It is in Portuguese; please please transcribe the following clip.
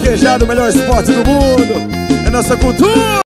vaquejada, o melhor esporte do mundo. É nossa cultura.